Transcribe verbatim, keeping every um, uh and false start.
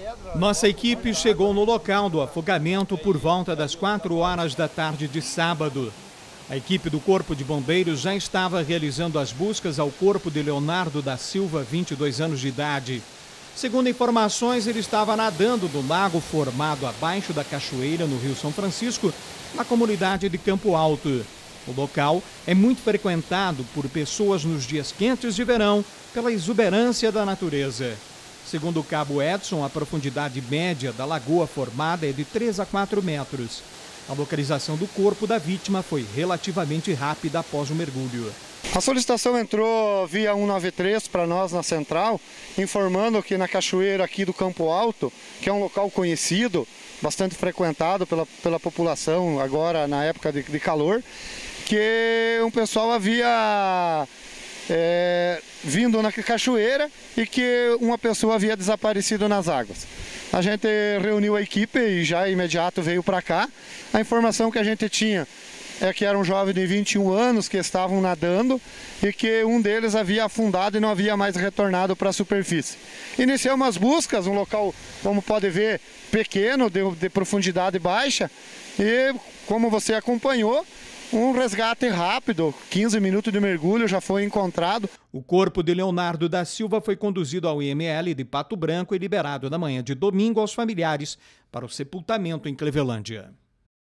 Nossa equipe chegou no local do afogamento por volta das quatro horas da tarde de sábado. A equipe do Corpo de Bombeiros já estava realizando as buscas ao corpo de Leonardo da Silva, vinte e dois anos de idade. Segundo informações, ele estava nadando no lago formado abaixo da cachoeira no Rio São Francisco, na comunidade de Campo Alto. O local é muito frequentado por pessoas nos dias quentes de verão pela exuberância da natureza. Segundo o cabo Edson, a profundidade média da lagoa formada é de três a quatro metros. A localização do corpo da vítima foi relativamente rápida após o mergulho. A solicitação entrou via cento e noventa e três para nós na central, informando que na cachoeira aqui do Campo Alto, que é um local conhecido, bastante frequentado pela, pela população agora na época de, de calor, que um pessoal havia é, vindo na cachoeira e que uma pessoa havia desaparecido nas águas. A gente reuniu a equipe e já imediato veio para cá. A informação que a gente tinha é que era um jovem de vinte e um anos que estavam nadando e que um deles havia afundado e não havia mais retornado para a superfície. Iniciamos as buscas, um local, como pode ver, pequeno, de, de profundidade baixa, e como você acompanhou, um resgate rápido, quinze minutos de mergulho já foi encontrado. O corpo de Leonardo da Silva foi conduzido ao I M L de Pato Branco e liberado na manhã de domingo aos familiares para o sepultamento em Clevelândia.